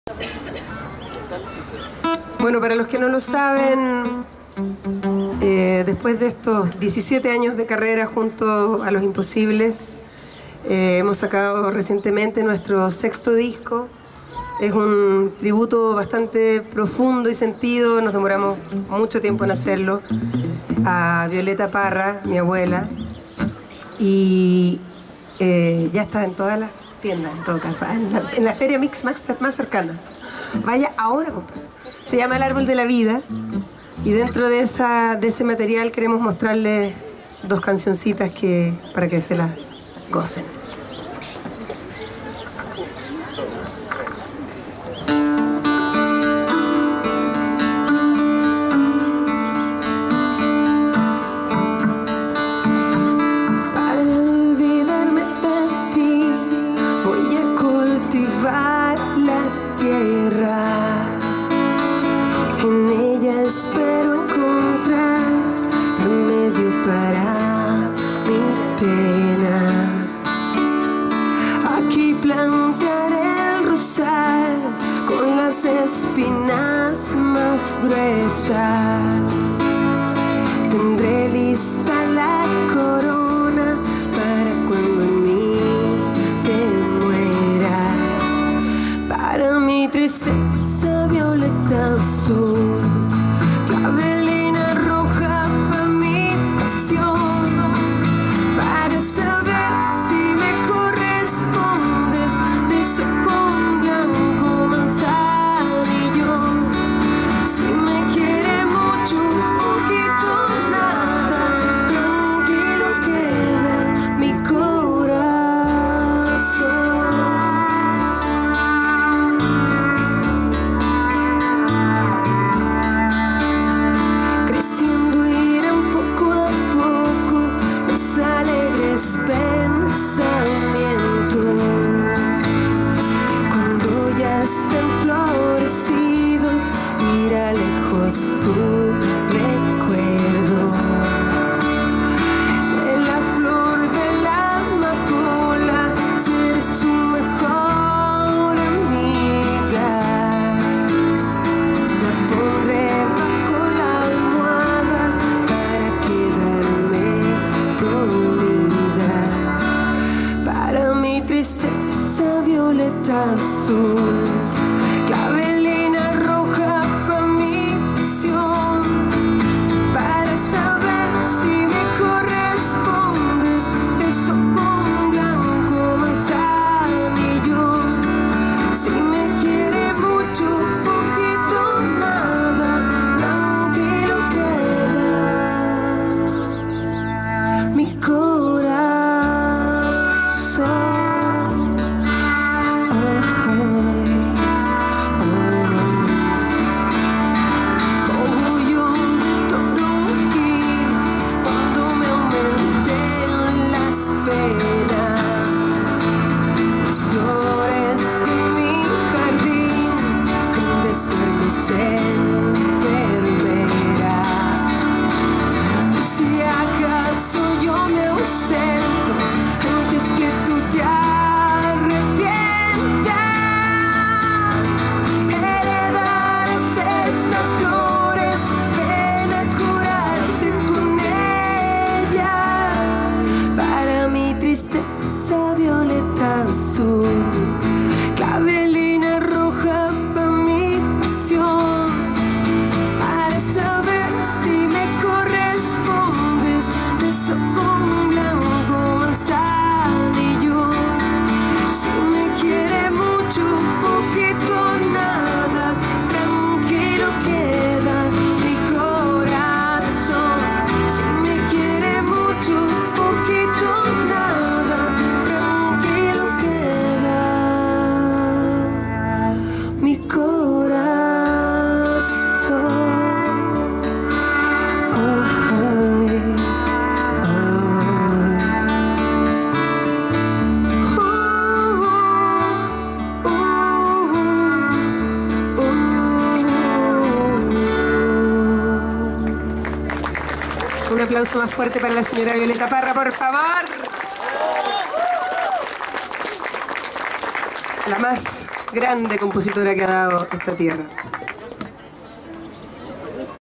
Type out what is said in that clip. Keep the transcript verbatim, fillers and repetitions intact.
Bueno, para los que no lo saben, eh, después de estos diecisiete años de carrera junto a Los Imposibles, eh, hemos sacado recientemente nuestro sexto disco. Es un tributo bastante profundo y sentido, nos demoramos mucho tiempo en hacerlo, a Violeta Parra, mi abuela, y eh, ya está en todas las tiendas, en todo caso, en la, en la feria Mix más, más cercana. Vaya ahora a comprar. Se llama El Árbol de la Vida, y dentro de, esa, de ese material queremos mostrarles dos cancioncitas que, para que se las gocen. Espero encontrar remedio para mi pena. Aquí plantaré el rosal con las espinas más gruesas. Tendré lista la corona para cuando en mí te mueras. Para mi tristeza violeta azul, clavelina roja para mi pasión, para saber si me correspondes, de ojo blanco manzanillo. Si me quiere mucho, un poquito, nada, tranquilo queda mi corazón. Pensamientos, cuando ya estén florecidos, irá lejos tu recuerdo de la flor de la amapola. Seré su mejor amiga, la pondré bajo la almohada para quedarme dormida. Para mi tristeza violeta azul, clavelina roja para mi pasión, para saber si me correspondes, de ojo blanco manzanillo. Si me quiere mucho, poquito, nada, tranquilo queda mi corazón. Tristeza violeta azul, clavelina roja para mi pasión, para saber si me correspondes, de ojo blanco manzanillo. Si me quiere mucho, poquito, nada, tranquilo queda mi corazón. Si me quiere mucho, poquito, nada, tranquilo queda mi corazón. Ay, ay. Uh, uh, uh. Un aplauso más fuerte para la señora Violeta Parra, por favor. La más grande compositora que ha dado esta tierra.